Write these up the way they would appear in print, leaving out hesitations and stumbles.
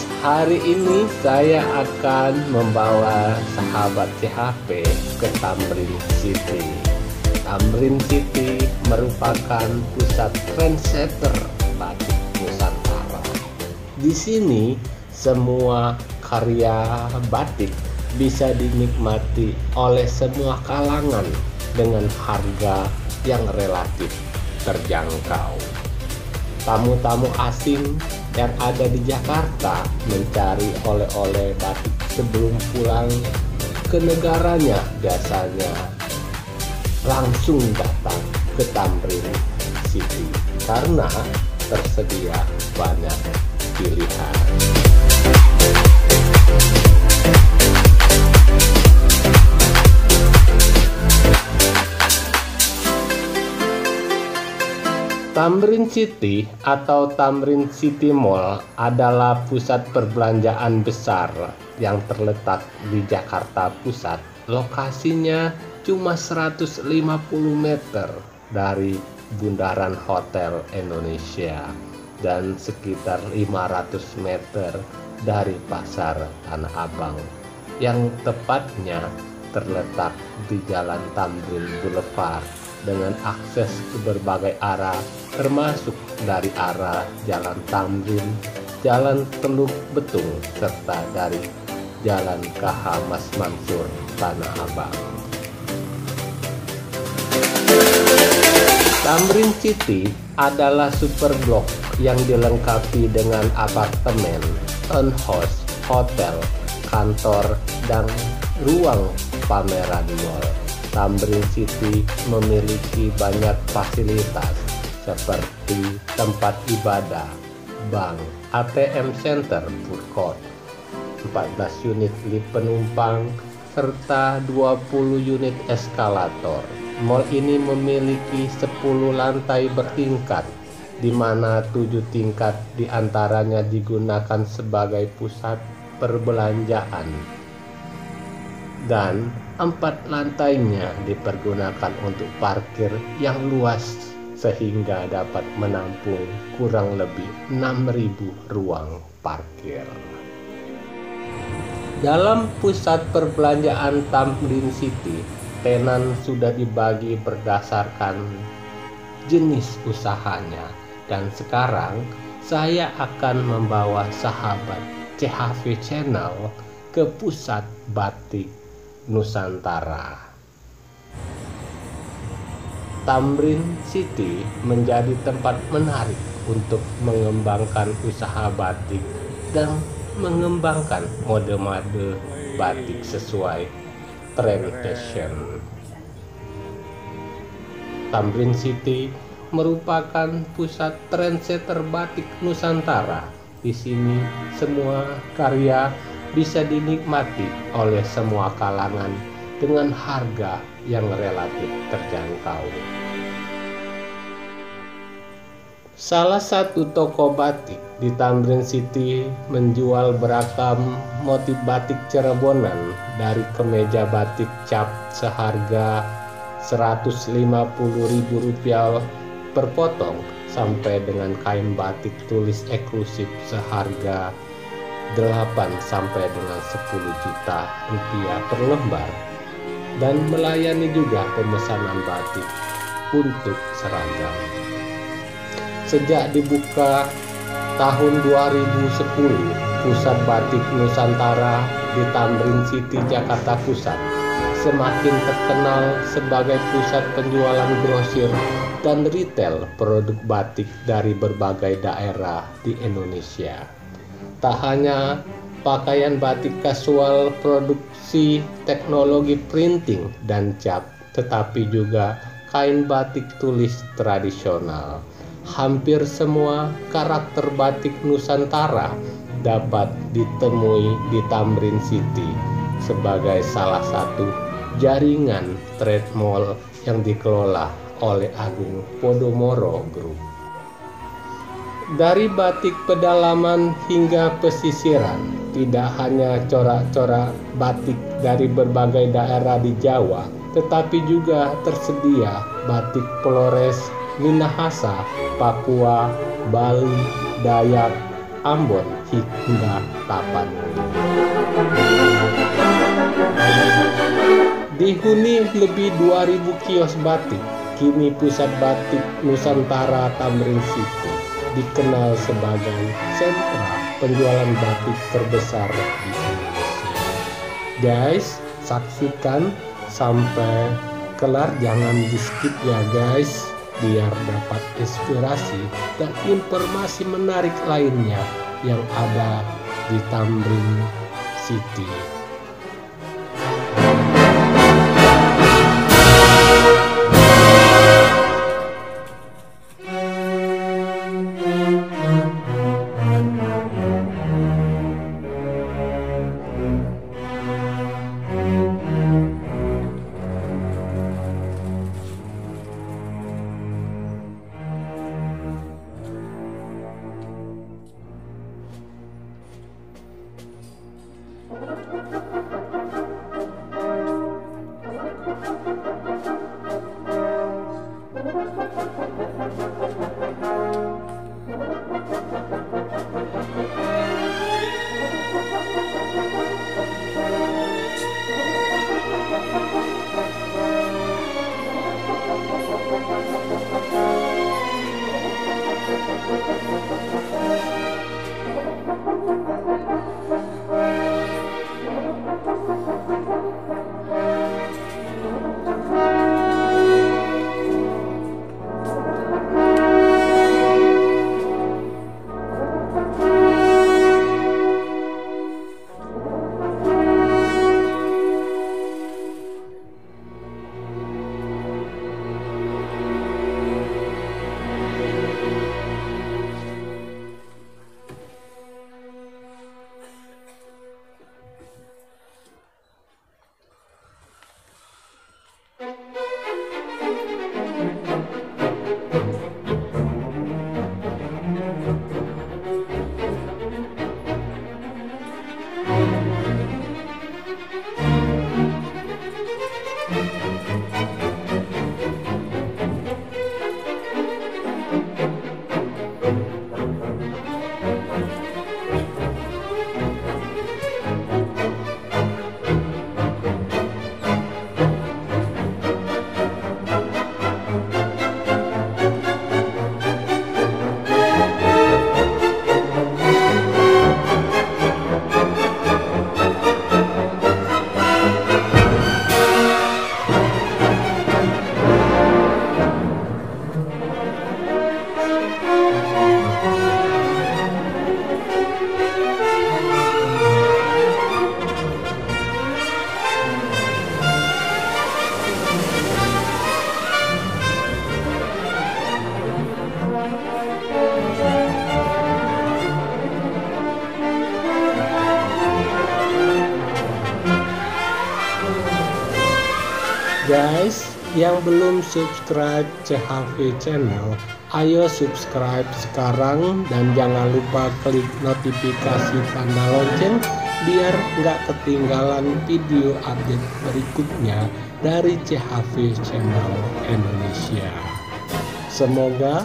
hari ini saya akan membawa sahabat CHP ke Tamrin City. Tamrin City merupakan pusat trendsetter batik Nusantara. Di sini semua karya batik bisa dinikmati oleh semua kalangan dengan harga yang relatif terjangkau. Tamu-tamu asing yang ada di Jakarta mencari oleh-oleh batik sebelum pulang ke negaranya biasanya langsung datang ke Tamrin City karena tersedia banyak pilihan. Tamrin City atau Tamrin City Mall adalah pusat perbelanjaan besar yang terletak di Jakarta Pusat. Lokasinya cuma 150 meter dari Bundaran Hotel Indonesia dan sekitar 500 meter dari Pasar Tanah Abang yang tepatnya terletak di Jalan Tamrin Boulevard dengan akses ke berbagai arah termasuk dari arah Jalan Tamrin, Jalan Teluk Betung, serta dari Jalan KH Mas Mansur Tanah Abang. Tamrin City adalah super blok yang dilengkapi dengan apartemen, townhouse, hotel, kantor, dan ruang pameran mall. Tamrin City memiliki banyak fasilitas seperti tempat ibadah, bank, ATM center, food court, 14 unit lift penumpang, serta 20 unit eskalator. Mall ini memiliki 10 lantai bertingkat, di mana 7 tingkat diantaranya digunakan sebagai pusat perbelanjaan dan 4 lantainya dipergunakan untuk parkir yang luas sehingga dapat menampung kurang lebih 6.000 ruang parkir. Dalam pusat perbelanjaan Tamrin City, tenan sudah dibagi berdasarkan jenis usahanya, dan sekarang saya akan membawa sahabat CHV Channel ke pusat batik Nusantara. Tamrin City menjadi tempat menarik untuk mengembangkan usaha batik dan mengembangkan mode-mode batik sesuai tren fashion. Tamrin City merupakan pusat trendsetter batik Nusantara. Di sini semua karya bisa dinikmati oleh semua kalangan dengan harga yang relatif terjangkau. Salah satu toko batik di Tamrin City menjual beragam motif batik Cirebonan, dari kemeja batik cap seharga Rp150.000 per potong sampai dengan kain batik tulis eksklusif seharga 8 sampai dengan 10 juta rupiah per lembar, dan melayani juga pemesanan batik untuk seragam. Sejak dibuka tahun 2010, Pusat Batik Nusantara di Tamrin City, Jakarta Pusat semakin terkenal sebagai pusat penjualan grosir dan retail produk batik dari berbagai daerah di Indonesia. Tak hanya pakaian batik kasual produksi teknologi printing dan cap, tetapi juga kain batik tulis tradisional. Hampir semua karakter batik Nusantara dapat ditemui di Tamrin City sebagai salah satu jaringan trade mall yang dikelola oleh Agung Podomoro Group. Dari batik pedalaman hingga pesisiran, tidak hanya corak-corak batik dari berbagai daerah di Jawa, tetapi juga tersedia batik Flores, Minahasa, Papua, Bali, Dayak, Ambon hingga Tapanuli. Dihuni lebih 2000 kios batik, kini pusat batik Nusantara Tamrin City dikenal sebagai sentra penjualan batik terbesar di Indonesia. Guys, saksikan sampai kelar, jangan di skip ya guys, biar dapat inspirasi dan informasi menarik lainnya yang ada di Tamrin City. Guys, yang belum subscribe CHV channel, ayo subscribe sekarang dan jangan lupa klik notifikasi tanda lonceng biar nggak ketinggalan video update berikutnya dari CHV channel Indonesia. Semoga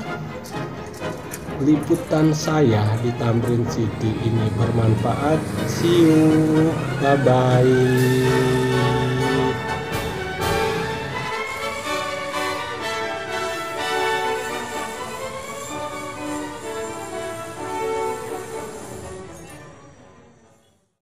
liputan saya di Tamrin City ini bermanfaat. See you, bye bye.